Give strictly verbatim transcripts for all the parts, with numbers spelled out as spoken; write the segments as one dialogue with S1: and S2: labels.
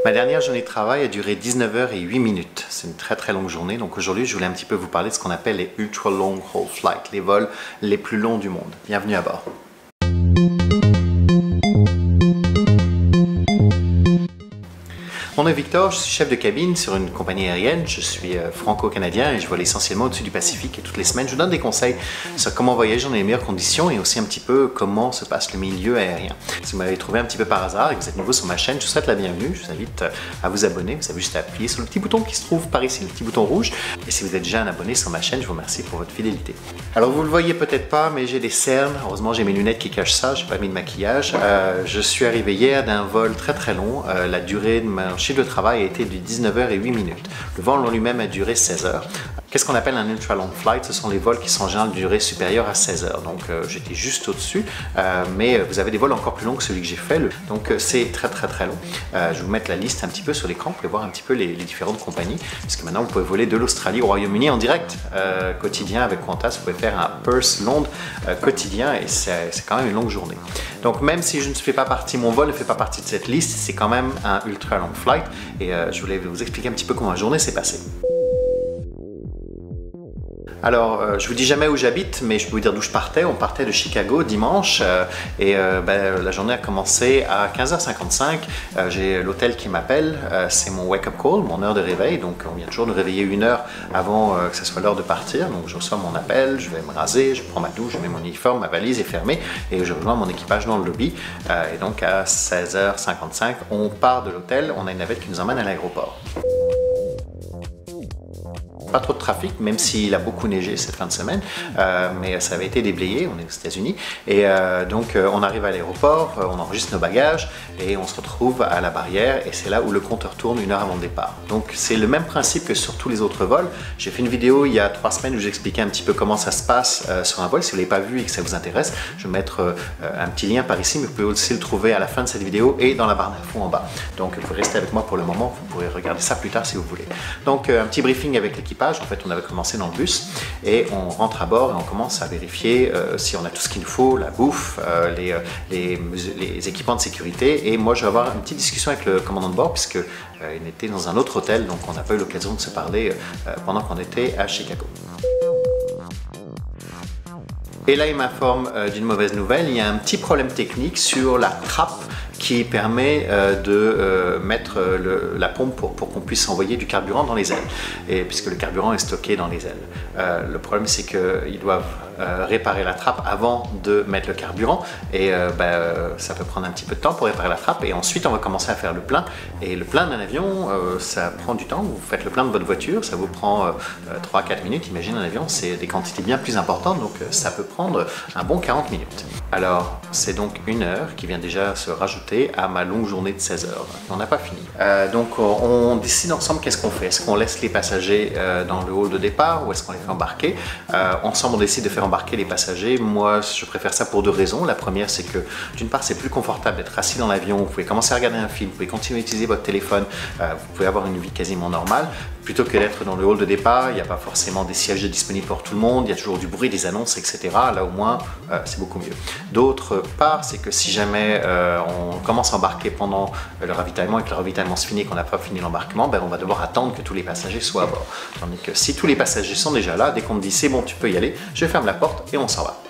S1: Ma dernière journée de travail a duré dix-neuf heures et huit minutes. C'est une très très longue journée, donc aujourd'hui je voulais un petit peu vous parler de ce qu'on appelle les Ultra Long Haul Flights, les vols les plus longs du monde. Bienvenue à bord. Mon nom est Victor, je suis chef de cabine sur une compagnie aérienne, je suis euh, franco-canadien et je vole essentiellement au-dessus du Pacifique et toutes les semaines je vous donne des conseils sur comment voyager dans les meilleures conditions et aussi un petit peu comment se passe le milieu aérien. Si vous m'avez trouvé un petit peu par hasard et que vous êtes nouveau sur ma chaîne, je vous souhaite la bienvenue, je vous invite à vous abonner, vous avez juste à appuyer sur le petit bouton qui se trouve par ici, le petit bouton rouge, et si vous êtes déjà un abonné sur ma chaîne, je vous remercie pour votre fidélité. Alors vous le voyez peut-être pas, mais j'ai des cernes, heureusement j'ai mes lunettes qui cachent ça, j'ai pas mis de maquillage. Euh, je suis arrivé hier d'un vol très très long, euh, la durée de mon chiffre de travail a été de dix-neuf heures et huit minutes. Le vol en lui-même a duré seize heures. Qu'est-ce qu'on appelle un ultra long flight? Ce sont les vols qui sont en général de durée supérieure à seize heures. Donc euh, j'étais juste au-dessus, euh, mais vous avez des vols encore plus longs que celui que j'ai fait. Le... Donc euh, c'est très très très long. Euh, je vais vous mettre la liste un petit peu sur l'écran, vous pouvez voir un petit peu les, les différentes compagnies, puisque maintenant vous pouvez voler de l'Australie au Royaume-Uni en direct, euh, quotidien avec Qantas. Vous pouvez faire un Perth-Londres euh, quotidien et c'est quand même une longue journée. Donc même si je ne fais pas partie, mon vol ne fait pas partie de cette liste, c'est quand même un ultra long flight et euh, je voulais vous expliquer un petit peu comment la journée s'est passée. Alors, euh, je vous dis jamais où j'habite, mais je peux vous dire d'où je partais. On partait de Chicago dimanche euh, et euh, ben, la journée a commencé à quinze heures cinquante-cinq. Euh, J'ai l'hôtel qui m'appelle, euh, c'est mon wake-up call, mon heure de réveil. Donc, on vient toujours de réveiller une heure avant euh, que ce soit l'heure de partir. Donc, je reçois mon appel, je vais me raser, je prends ma douche, je mets mon uniforme, ma valise est fermée et je rejoins mon équipage dans le lobby. Euh, et donc, à seize heures cinquante-cinq, on part de l'hôtel. On a une navette qui nous emmène à l'aéroport. Pas trop de trafic, même s'il a beaucoup neigé cette fin de semaine, euh, mais ça avait été déblayé, on est aux États-Unis, et euh, donc euh, on arrive à l'aéroport, euh, on enregistre nos bagages et on se retrouve à la barrière et c'est là où le compteur tourne une heure avant le départ. Donc c'est le même principe que sur tous les autres vols. J'ai fait une vidéo il y a trois semaines où j'expliquais un petit peu comment ça se passe euh, sur un vol. Si vous ne l'avez pas vu et que ça vous intéresse, je vais mettre euh, un petit lien par ici, mais vous pouvez aussi le trouver à la fin de cette vidéo et dans la barre d'infos en bas. Donc vous pouvez rester avec moi pour le moment, vous pourrez regarder ça plus tard si vous voulez. Donc euh, un petit briefing avec l'équipage. En fait, on avait commencé dans le bus et on rentre à bord et on commence à vérifier euh, si on a tout ce qu'il nous faut, la bouffe, euh, les, euh, les, les équipements de sécurité. Et moi, je vais avoir une petite discussion avec le commandant de bord puisque euh, il était dans un autre hôtel, donc on n'a pas eu l'occasion de se parler euh, pendant qu'on était à Chicago. Et là, il m'informe euh, d'une mauvaise nouvelle. Il y a un petit problème technique sur la trappe qui permet euh, de euh, mettre euh, le, la pompe pour, pour qu'on puisse envoyer du carburant dans les ailes, et puisque le carburant est stocké dans les ailes. Euh, le problème c'est qu'ils doivent euh, réparer la trappe avant de mettre le carburant et euh, ben, euh, ça peut prendre un petit peu de temps pour réparer la trappe et ensuite on va commencer à faire le plein et le plein d'un avion euh, ça prend du temps. Vous faites le plein de votre voiture, ça vous prend euh, trois à quatre minutes. Imaginez un avion, c'est des quantités bien plus importantes, donc euh, ça peut prendre un bon quarante minutes. Alors c'est donc une heure qui vient déjà se rajouter à ma longue journée de seize heures. On n'a pas fini. Euh, donc on décide ensemble qu'est-ce qu'on fait. Est-ce qu'on laisse les passagers euh, dans le hall de départ ou est-ce qu'on les fait embarquer? euh, Ensemble on décide de faire embarquer les passagers. Moi je préfère ça pour deux raisons. La première c'est que d'une part c'est plus confortable d'être assis dans l'avion, vous pouvez commencer à regarder un film, vous pouvez continuer à utiliser votre téléphone, euh, vous pouvez avoir une vie quasiment normale. Plutôt que d'être dans le hall de départ, il n'y a pas forcément des sièges disponibles pour tout le monde, il y a toujours du bruit, des annonces, et cetera. Là au moins, euh, c'est beaucoup mieux. D'autre part, c'est que si jamais euh, on commence à embarquer pendant le ravitaillement et que le ravitaillement se finit et qu'on n'a pas fini l'embarquement, ben, on va devoir attendre que tous les passagers soient à bord. Tandis que si tous les passagers sont déjà là, dès qu'on me dit c'est bon, tu peux y aller, je ferme la porte et on s'en va.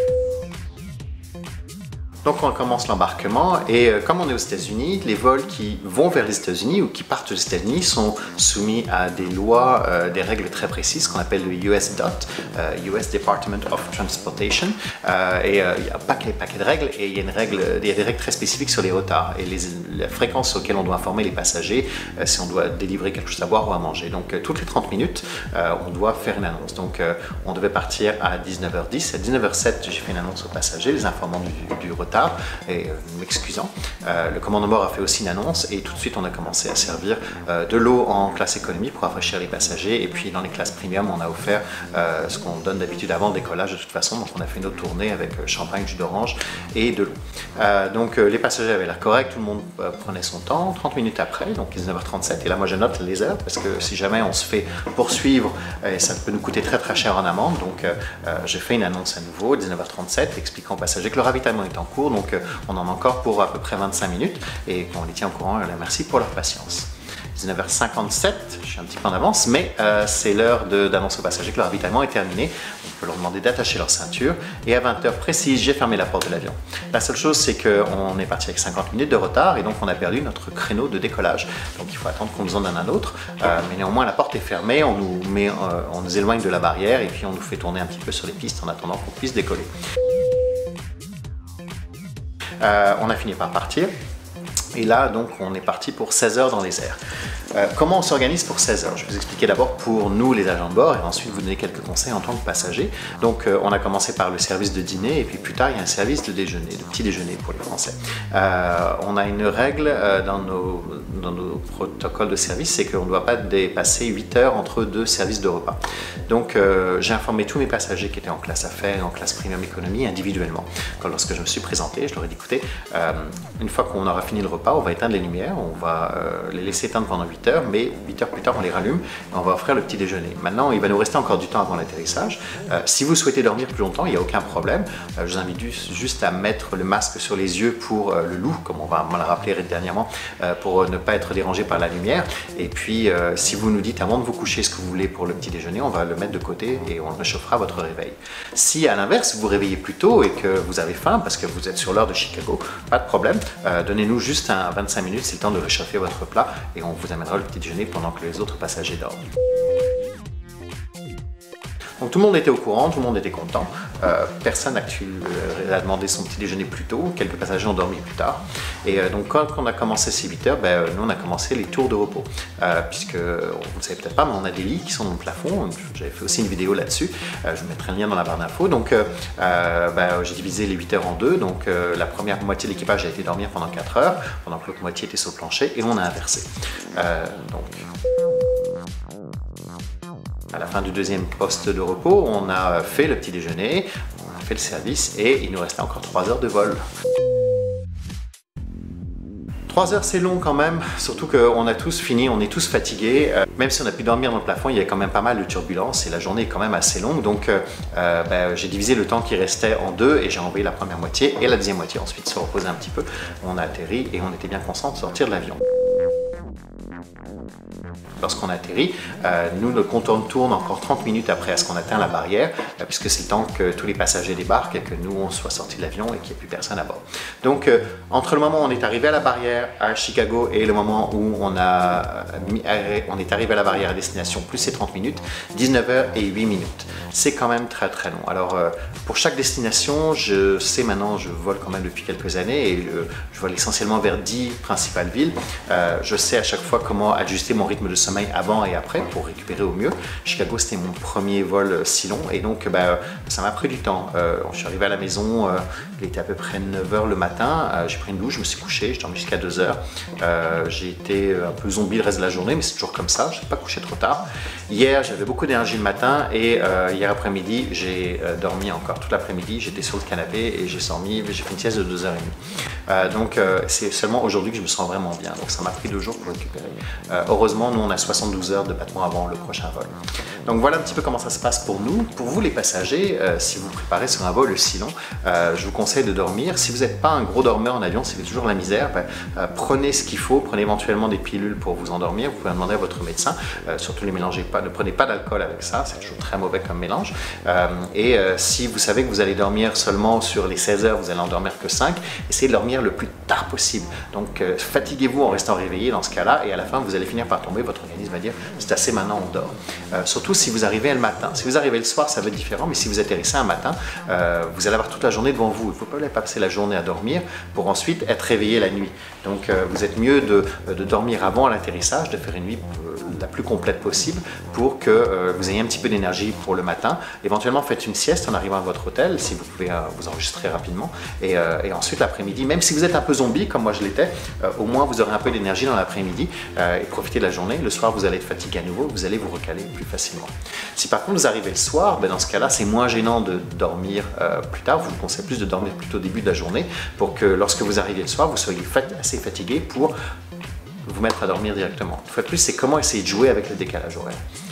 S1: Donc on commence l'embarquement et euh, comme on est aux États-Unis, les vols qui vont vers les États-Unis ou qui partent des États-Unis sont soumis à des lois, euh, des règles très précises qu'on appelle le U S D O T, euh, U S Department of Transportation. Euh, et euh, il y a un paquet, paquet de règles et il y a, une règle, il y a des règles très spécifiques sur les retards et les, la fréquence auxquelles on doit informer les passagers euh, si on doit délivrer quelque chose à boire ou à manger. Donc euh, toutes les trente minutes, euh, on doit faire une annonce. Donc euh, on devait partir à dix-neuf heures dix. À dix-neuf heures sept, j'ai fait une annonce aux passagers, les informant du, du retard. Et euh, m'excusant. Euh, le commandant de bord a fait aussi une annonce et tout de suite on a commencé à servir euh, de l'eau en classe économie pour rafraîchir les passagers et puis dans les classes premium on a offert euh, ce qu'on donne d'habitude avant le décollage de toute façon. Donc on a fait une autre tournée avec euh, champagne, jus d'orange et de l'eau. Euh, donc euh, les passagers avaient l'air correct, tout le monde euh, prenait son temps. trente minutes après, donc dix-neuf heures trente-sept, et là moi je note les heures parce que si jamais on se fait poursuivre, euh, ça peut nous coûter très très cher en amende. Donc euh, euh, j'ai fait une annonce à nouveau, dix-neuf heures trente-sept, expliquant aux passagers que le ravitaillement est en cours. court, donc on en a encore pour à peu près vingt-cinq minutes et on les tient au courant et on les remercie pour leur patience. dix-neuf heures cinquante-sept, je suis un petit peu en avance, mais euh, c'est l'heure d'annoncer aux passagers que leur ravitaillement est terminé. On peut leur demander d'attacher leur ceinture et à vingt heures précises, j'ai fermé la porte de l'avion. La seule chose, c'est qu'on est parti avec cinquante minutes de retard et donc on a perdu notre créneau de décollage. Donc il faut attendre qu'on nous en donne un autre, euh, mais néanmoins la porte est fermée, on nous, met, euh, on nous éloigne de la barrière et puis on nous fait tourner un petit peu sur les pistes en attendant qu'on puisse décoller. Euh, on a fini par partir. Et là, donc, on est parti pour seize heures dans les airs. Euh, comment on s'organise pour seize heures? Je vais vous expliquer d'abord pour nous, les agents de bord, et ensuite vous donner quelques conseils en tant que passager. Donc, euh, on a commencé par le service de dîner, et puis plus tard, il y a un service de déjeuner, de petit déjeuner pour les Français. Euh, on a une règle euh, dans, nos, dans nos protocoles de service, c'est qu'on ne doit pas dépasser huit heures entre deux services de repas. Donc, euh, j'ai informé tous mes passagers qui étaient en classe affaires et en classe premium économie individuellement. Quand, lorsque je me suis présenté, je leur ai dit, écoutez, euh, une fois qu'on aura fini le repas, on va éteindre les lumières, on va euh, les laisser éteindre pendant huit heures, mais huit heures plus tard on les rallume et on va offrir le petit déjeuner. Maintenant, il va nous rester encore du temps avant l'atterrissage. Euh, si vous souhaitez dormir plus longtemps, il n'y a aucun problème. Euh, je vous invite juste à mettre le masque sur les yeux pour euh, le loup, comme on va me le rappeler dernièrement, euh, pour ne pas être dérangé par la lumière. Et puis, euh, si vous nous dites avant de vous coucher ce que vous voulez pour le petit déjeuner, on va le mettre de côté et on réchauffera votre réveil. Si à l'inverse, vous vous réveillez plus tôt et que vous avez faim parce que vous êtes sur l'heure de Chicago, pas de problème. Euh, Donnez-nous juste un vingt-cinq minutes, c'est le temps de réchauffer votre plat et on vous amènera le petit déjeuner pendant que les autres passagers dorment. Donc tout le monde était au courant, tout le monde était content. Euh, personne n'a euh, demandé son petit déjeuner plus tôt, quelques passagers ont dormi plus tard. Et euh, donc quand on a commencé ces huit heures, ben, nous on a commencé les tours de repos. Euh, puisque, vous ne savez peut-être pas, mais on a des lits qui sont dans le plafond. J'avais fait aussi une vidéo là-dessus. Euh, je vous mettrai un lien dans la barre d'infos. Donc euh, ben, j'ai divisé les huit heures en deux. Donc euh, la première moitié de l'équipage a été dormir pendant quatre heures, pendant que l'autre moitié était sur le plancher, et on a inversé. Euh, donc, à la fin du deuxième poste de repos, on a fait le petit déjeuner, on a fait le service et il nous restait encore trois heures de vol. trois heures c'est long quand même, surtout qu'on a tous fini, on est tous fatigués. Euh, même si on a pu dormir dans le plafond, il y a quand même pas mal de turbulences et la journée est quand même assez longue. Donc euh, ben, j'ai divisé le temps qui restait en deux et j'ai envoyé la première moitié et la deuxième moitié ensuite se reposer un petit peu. On a atterri et on était bien conscient de sortir de l'avion. Lorsqu'on atterrit, euh, nous, le compteur tourne encore trente minutes après à ce qu'on atteint la barrière, euh, puisque c'est le temps que tous les passagers débarquent et que nous, on soit sortis de l'avion et qu'il n'y ait plus personne à bord. Donc, euh, entre le moment où on est arrivé à la barrière à Chicago et le moment où on, a, on est arrivé à la barrière à destination, plus ces trente minutes, dix-neuf heures et huit minutes. C'est quand même très très long. Alors, euh, pour chaque destination, je sais maintenant, je vole quand même depuis quelques années et euh, je vole essentiellement vers dix principales villes. Euh, je sais à chaque fois comment ajuster mon rythme de sommeil avant et après pour récupérer au mieux. Chicago, c'était mon premier vol si long et donc bah, ça m'a pris du temps. Euh, je suis arrivé à la maison, euh, il était à peu près neuf heures le matin, euh, j'ai pris une douche, je me suis couché, j'ai dormi jusqu'à deux heures. Euh, j'ai été un peu zombie le reste de la journée, mais c'est toujours comme ça, je n'ai pas couché trop tard. Hier, j'avais beaucoup d'énergie le matin et euh, hier après-midi, j'ai euh, dormi encore toute l'après-midi, j'étais sur le canapé et j'ai dormi, j'ai fait une sieste de deux heures trente. Euh, donc euh, c'est seulement aujourd'hui que je me sens vraiment bien, donc ça m'a pris deux jours pour récupérer. Euh, heureusement, nous on a soixante-douze heures de battement avant le prochain vol. Donc voilà un petit peu comment ça se passe pour nous. Pour vous les passagers, euh, si vous préparez sur un vol si long, euh, je vous conseille de dormir. Si vous n'êtes pas un gros dormeur en avion, c'est toujours la misère, ben, euh, prenez ce qu'il faut, prenez éventuellement des pilules pour vous endormir, vous pouvez demander à votre médecin, euh, surtout ne mélangez pas, ne prenez pas d'alcool avec ça, c'est toujours très mauvais comme mélange. Euh, et euh, si vous savez que vous allez dormir seulement sur les seize heures, vous allez en dormir que cinq, essayez de dormir le plus tard possible. Donc euh, fatiguez-vous en restant réveillé dans ce cas-là et à la fin vous allez finir par tomber, votre organisme va dire c'est assez, maintenant on dort. Euh, surtout si vous arrivez le matin. Si vous arrivez le soir, ça va être différent, mais si vous atterrissez un matin, euh, vous allez avoir toute la journée devant vous. Il ne faut pas passer la journée à dormir pour ensuite être réveillé la nuit. Donc euh, vous êtes mieux de, de dormir avant l'atterrissage, de faire une nuit euh, la plus complète possible pour que euh, vous ayez un petit peu d'énergie pour le matin. Éventuellement, faites une sieste en arrivant à votre hôtel, si vous pouvez euh, vous enregistrer rapidement. Et, euh, et ensuite, l'après-midi, même si vous êtes un peu zombie, comme moi je l'étais, euh, au moins vous aurez un peu d'énergie dans l'après-midi euh, et profitez de la journée. Le soir, vous allez être fatigué à nouveau, vous allez vous recaler plus facilement. Si par contre vous arrivez le soir, ben dans ce cas-là, c'est moins gênant de dormir euh, plus tard. Je vous conseille plus de dormir plutôt au début de la journée pour que lorsque vous arrivez le soir, vous soyez fat assez fatigué pour vous mettre à dormir directement. Une fois de plus, c'est comment essayer de jouer avec le décalage horaire.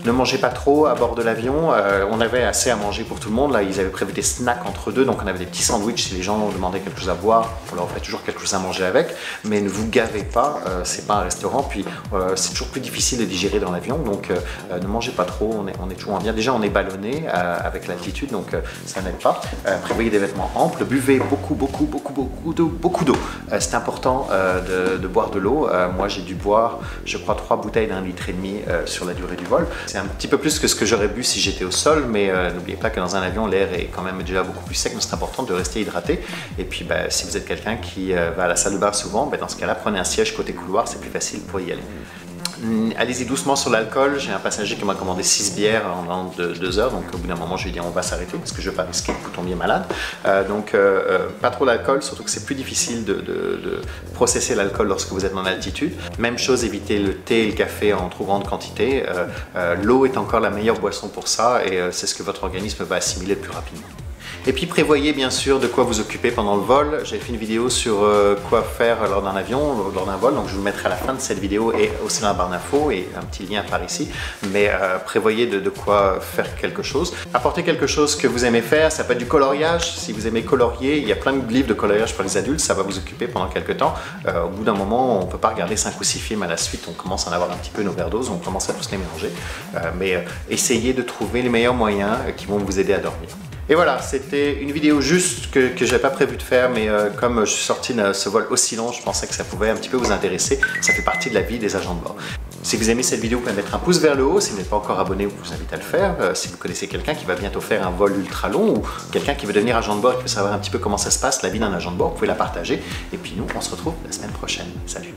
S1: Ne mangez pas trop à bord de l'avion. Euh, on avait assez à manger pour tout le monde. Là, ils avaient prévu des snacks entre deux, donc on avait des petits sandwichs si les gens demandaient quelque chose à boire. On leur offrait toujours quelque chose à manger avec. Mais ne vous gavez pas. Euh, c'est pas un restaurant. Puis euh, c'est toujours plus difficile de digérer dans l'avion. Donc euh, ne mangez pas trop. On est, on est toujours en bien. Déjà, on est ballonné euh, avec l'altitude, donc euh, ça n'aide pas. Euh, prévoyez des vêtements amples. Buvez beaucoup, beaucoup, beaucoup, beaucoup d'eau. Beaucoup d'eau. Euh, c'est important euh, de, de boire de l'eau. Euh, moi, j'ai dû boire, je crois, trois bouteilles d'un litre et demi euh, sur la durée du vol. C'est un petit peu plus que ce que j'aurais bu si j'étais au sol, mais euh, n'oubliez pas que dans un avion, l'air est quand même déjà beaucoup plus sec, donc c'est important de rester hydraté. Et puis, bah, si vous êtes quelqu'un qui euh, va à la salle de bain souvent, bah, dans ce cas-là, prenez un siège côté couloir, c'est plus facile pour y aller. Allez-y doucement sur l'alcool. J'ai un passager qui m'a commandé six bières en de, deux heures, donc au bout d'un moment je lui ai dit on va s'arrêter parce que je ne veux pas risquer que vous tombiez malade. Euh, donc euh, euh, pas trop d'alcool, surtout que c'est plus difficile de, de, de processer l'alcool lorsque vous êtes en altitude. Même chose, évitez le thé et le café en trop grande quantité. Euh, euh, L'eau est encore la meilleure boisson pour ça et euh, c'est ce que votre organisme va assimiler le plus rapidement. Et puis prévoyez bien sûr de quoi vous occuper pendant le vol. J'ai fait une vidéo sur euh, quoi faire lors d'un avion, lors d'un vol, donc je vous le mettrai à la fin de cette vidéo et aussi dans la barre d'infos et un petit lien par ici. Mais euh, prévoyez de, de quoi faire quelque chose. Apportez quelque chose que vous aimez faire, ça peut être du coloriage. Si vous aimez colorier, il y a plein de livres de coloriage pour les adultes, ça va vous occuper pendant quelques temps. Euh, au bout d'un moment, on ne peut pas regarder cinq ou six films à la suite, on commence à en avoir un petit peu une overdose, on commence à tous les mélanger. Euh, mais euh, essayez de trouver les meilleurs moyens qui vont vous aider à dormir. Et voilà, c'était une vidéo juste que, que je n'avais pas prévu de faire, mais euh, comme je suis sorti de ce vol aussi long, je pensais que ça pouvait un petit peu vous intéresser. Ça fait partie de la vie des agents de bord. Si vous aimez cette vidéo, vous pouvez mettre un pouce vers le haut. Si vous n'êtes pas encore abonné, je vous invite à le faire. Euh, si vous connaissez quelqu'un qui va bientôt faire un vol ultra long ou quelqu'un qui veut devenir agent de bord et qui veut savoir un petit peu comment ça se passe, la vie d'un agent de bord, vous pouvez la partager. Et puis nous, on se retrouve la semaine prochaine. Salut!